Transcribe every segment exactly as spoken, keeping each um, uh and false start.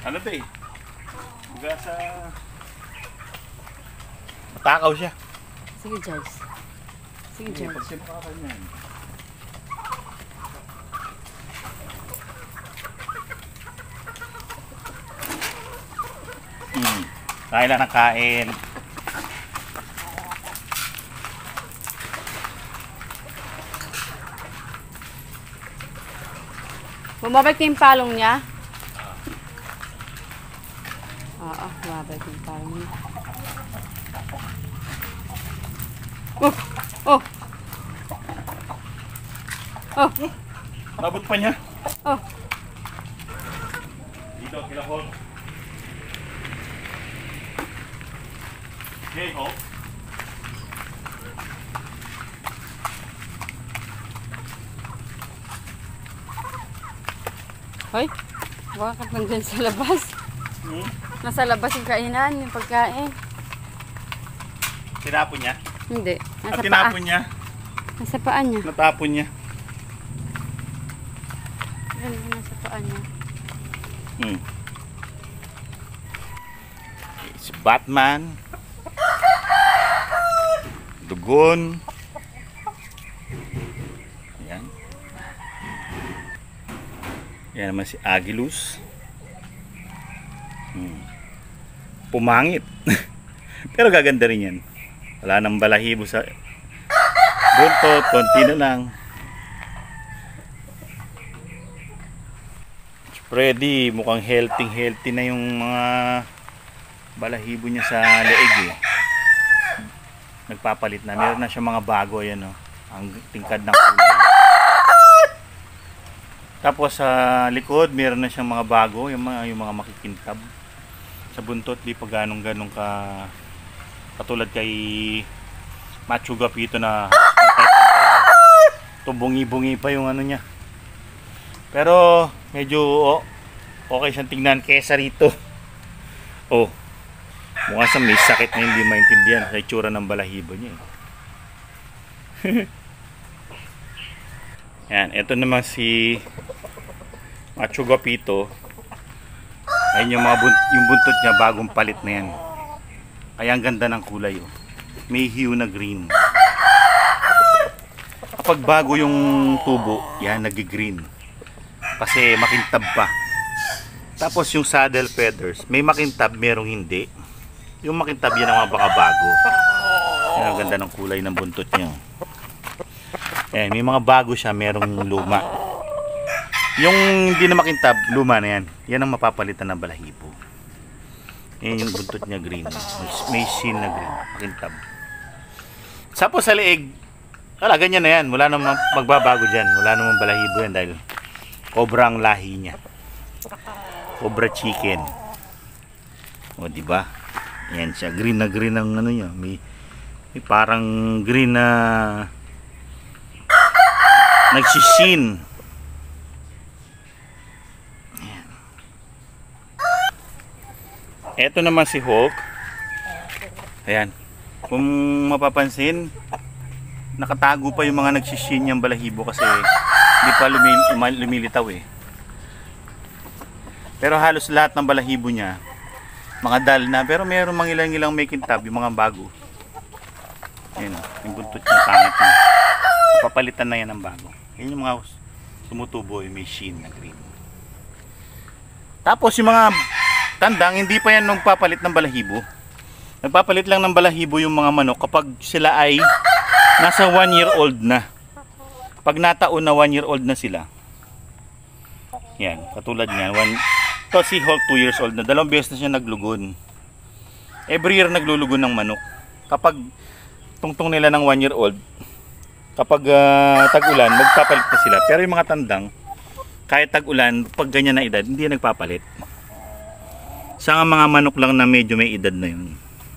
Ano to eh? Hanggang sa... Matakaw siya. Sige, George. Sige, George. Pagsimukakan yan. Hmm. Kain lang ng kain. Bumabalik na yung palong niya? Oo, bumabalik yung palong niya. Oh! Oh! Oh! Nabot pa niya. Oh! Dito, kilahon. Okay, ho. Hoy! Bakit nandun sa labas? Hmm? Nasa labas yung kainan, yung pagkain. Tinapon niya. Hindi. At Nasa paa. tinapon niya. Nasa paa niya. Natapon niya. Yan, nasa paa niya. Hmm. Si Batman. Dugon. Ayan. Yan naman si Agilus. Hmm. Pumangit. Pero gaganda rin yan. Wala nang balahibo sa buntot. Konti na lang. Freddy, mukhang healthy healthy na yung mga balahibo niya sa leeg eh. Nagpapalit na. Meron na siya mga bago yan oh. Ang tingkad ng kulay. Tapos sa likod, meron na siyang mga bago, yung mga yung mga makikintab. Sa buntot, di pa ganong ganong ka katulad kay Macho Gapito na tubungi-bungi pa yung ano niya. Pero medyo oh, okay siyang tingnan kesa rito. Oh. Mukha sa may sakit na hindi maintindihan sa itsura ng balahibo niya. Eh. Yan, ito naman si Macho Gapito. Ayun yung, mga bunt yung buntot niya, bagong palit na yan. Kaya ang ganda ng kulay. Oh. May hue na green. Kapag bago yung tubo, yan, nag-green. Kasi makintab pa. Tapos yung saddle feathers, may makintab, merong hindi. Yung makintab yan ang mga baka bago. Yan ang ganda ng kulay ng buntot niya. Eh, may mga bago siya, merong luma. Yung hindi na makintab, luma na yan. Yan ang mapapalitan ng balahibo. Yan yung buntot niya green. May sheen na green, makintab. Tapos sa leeg, wala, ganyan na yan. Wala namang magbabago dyan. Wala namang balahibo yan dahil cobra ang lahi niya. Cobra chicken. O, diba? Yan siya. Green na green ang ano niya. May, may parang green na nagsishin. Ayan. Eto naman si Hulk. Ayan. Kung mapapansin, nakatago pa yung mga nagsishin niyang balahibo kasi hindi pa lumil lumilitaw eh. Pero halos lahat ng balahibo niya mga dal na, pero mayroong mga ilang-ilang may kintab, yung mga bago. Ayan, yung buntot niya, pangit na. Papalitan na yan ng bago. Yan yung mga tumutubo, yung may sheen na green. Tapos yung mga tandang, hindi pa yan nung papalit ng balahibo. Nagpapalit lang ng balahibo yung mga manok kapag sila ay nasa one year old na. Pag nataon na one year old na sila. Yan, katulad niyan. One, ito si Hulk two years old na. Dalawang beses na siya naglugon. Every year naglulugon ng manok. Kapag tungtong nila ng one year old, kapag uh, tag-ulan, magpapalit na sila. Pero yung mga tandang, kahit tag-ulan, pag ganyan na edad, hindi yan nagpapalit. Sa mga manok lang na medyo may edad na yun.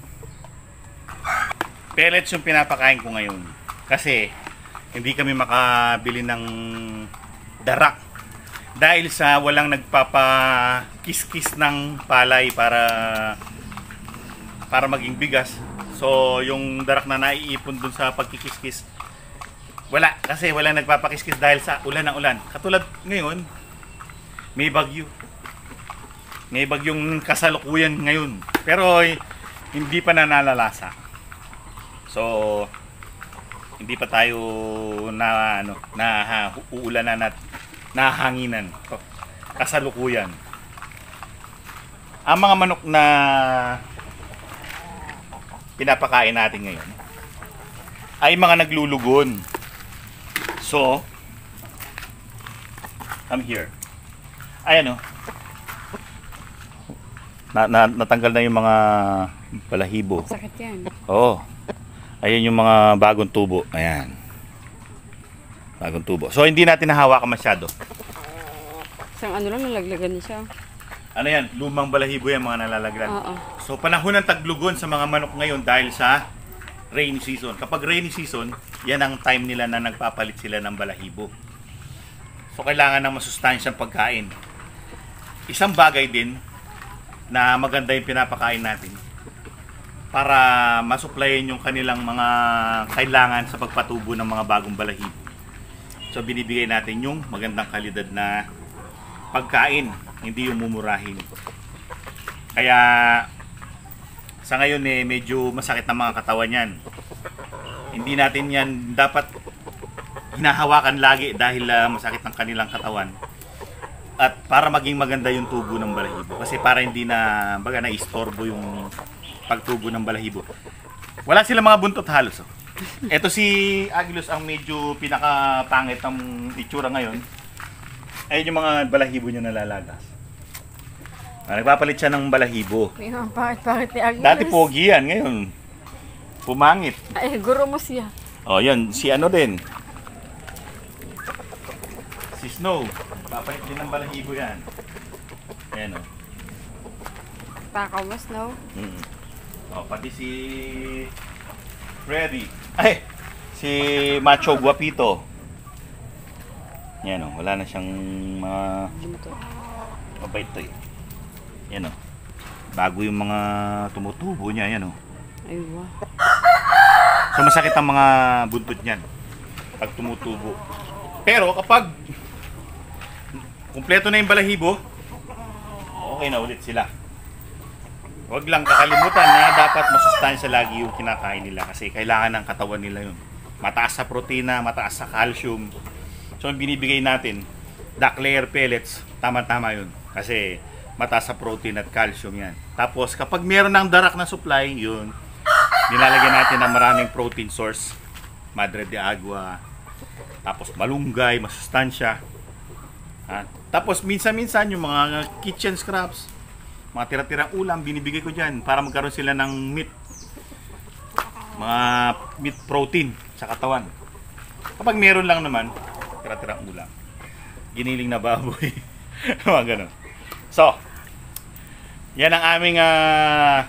Pellets yung pinapakain ko ngayon. Kasi, hindi kami makabili ng darak. Dahil sa walang nagpapakis-kis ng palay para para maging bigas. So, yung darak na naiipon dun sa pagkikis-kis, wala. Kasi walang nagpapakis-kis dahil sa ulan ng ulan. Katulad ngayon, may bagyo. May bagyong kasalukuyan ngayon. Pero eh, hindi pa nanalalasa. So, hindi pa tayo na ano, na ha, uulanan at nahanginan. Kasalukuyan. Ang mga manok na pinapakain natin ngayon ay mga naglulugon. So, I'm here. Ayan o. Na, na, natanggal na yung mga balahibo. Sakit yan. Oo. Ayan yung mga bagong tubo. Ayan. Bagong tubo. So, hindi natin nahawakan masyado. Isang ano lang, nalaglagan niya siya. Ano yan? Lumang balahibo yan, mga nalalagran. Oo. So, panahon ng taglugon sa mga manok ngayon dahil sa rainy season. Kapag rainy season, yan ang time nila na nagpapalit sila ng balahibo. So, kailangan ng masustansyang pagkain. Isang bagay din na maganda yung pinapakain natin para masuplayin yung kanilang mga kailangan sa pagpatubo ng mga bagong balahibo. So, binibigay natin yung magandang kalidad na pagkain, hindi yung mumurahin. Kaya sa ngayon eh medyo masakit ang mga katawan yan. Hindi natin yan dapat hinahawakan lagi dahil uh, masakit ang kanilang katawan. At para maging maganda yung tubo ng balahibo. Kasi para hindi na baga na-istorbo yung pagtubo ng balahibo. Wala silang mga buntot halos. Oh. Ito si Agilus ang medyo pinakapangit ng itsura ngayon. Ayun yung mga balahibo niya nalalagas. Ah, nagpapalit siya ng balahibo. Yung bakit-bakit ni Agnes. Dati pogi yan, ngayon pumangit. Ay, guro mo siya. Oh, yan si ano din. Si Snow. Papalit din ng balahibo yan. Ayan oh. Takaw mo, Snow. Mm. Oh, pati si Freddy. Ay, si Macho Guapito. Yan oh, wala na siyang mga mabait to eh. Yan oh. Bago yung mga tumutubo niya, yan oh. Ay, wow. So masakit ang mga buntot niyan pag tumutubo. Pero kapag kumpleto na yung balahibo, okay na ulit sila. Huwag lang kakalimutan na dapat masustansya lagi yung kinakain nila kasi kailangan ng katawan nila yun. Mataas sa protina, mataas sa calcium. So binibigay natin, duck layer pellets, tama-tama yun. Kasi mataas sa protein at calcium yan. Tapos kapag meron ng darak na supply, yun, nilalagyan natin ng maraming protein source. Madre de agua, tapos malunggay, masustansya. Ha? Tapos minsan-minsan yung mga kitchen scraps, mga tira-tirang ulam, binibigay ko dyan para magkaroon sila ng meat. Mga meat protein sa katawan. Kapag meron lang naman, tira-tirang ulam. Giniling na baboy. Mga ganun. So, yan ang aming uh,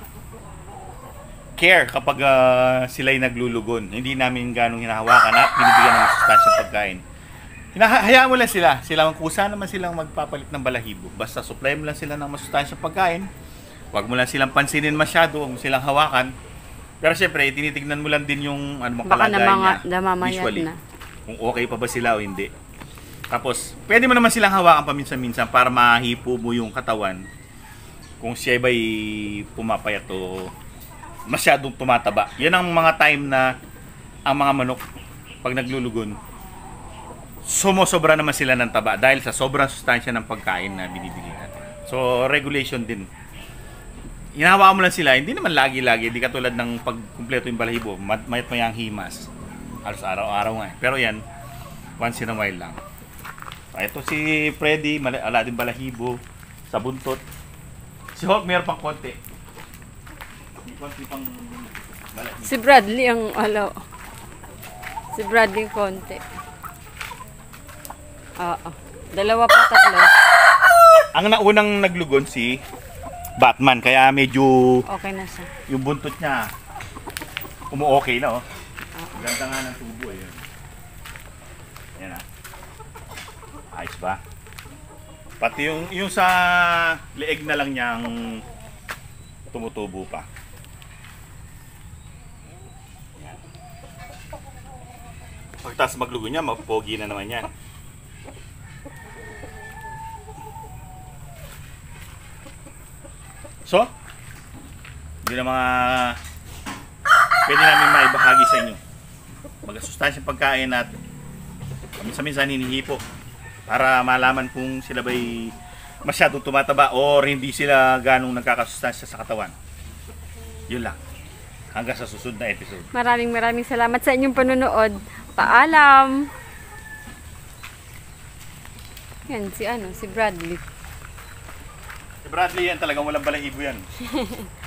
care kapag uh, sila'y naglulugon. Hindi namin ganong hinahawakan at binibigyan ng sustansyang pagkain. Hinahayaan mo lang sila. Sila kusa naman silang magpapalit ng balahibo. Basta supply mo lang sila ng masustansyang pagkain. Huwag mo lang silang pansinin masyado. Huwag mo silang hawakan. Pero syempre, tinitignan mo lang din yung ano, Baka kalagayan niya. namamayat Visually. na. Kung okay pa ba sila o hindi. Tapos, pwede mo naman silang hawakan paminsan-minsan para mahipo mo yung katawan. Kung siya ba'y pumapayat o masyadong tumataba. Yan ang mga time na ang mga manok, pag naglulugon, sumosobra naman sila ng taba dahil sa sobrang sustansya ng pagkain na binibigay natin. So, regulation din. Hinahawakan mo lang sila, hindi naman lagi-lagi, hindi katulad ng pagkumpleto yung balahibo, mayat mayang himas. Halos araw-araw nga. Pero yan, once in a while lang. So, ito si Freddy, ala din balahibo, sa buntot. Si Hulk meron pang konti. May konti pang balahibo. Si Bradley ang alo. Si Bradley konti. Oo. Dalawa pa, tatlo. Ang naunang naglugon si Batman, kaya medyo Okay na siya. yung buntot niya umu-okay na oh. Ganda nga ng tubo eh. Yan ah. Ayos ba? Pati yung, yung sa leeg na lang niyang tumutubo pa. Yan. Pagtas maglugo niya, magpogi na naman yan. So, yun ang mga pwede namin maibahagi sa inyo. Mga sustansyang pagkain natin. Minsan-minsan hinihipo para malaman kung sila ba'y masyadong tumataba or hindi sila ganong nagkakasustansya sa katawan. Yun lang. Hanggang sa susunod na episode. Maraming maraming salamat sa inyong panonood. Paalam! Yan, si ano, si Bradley. Si Bradley yan, talagang walang balahibo yan.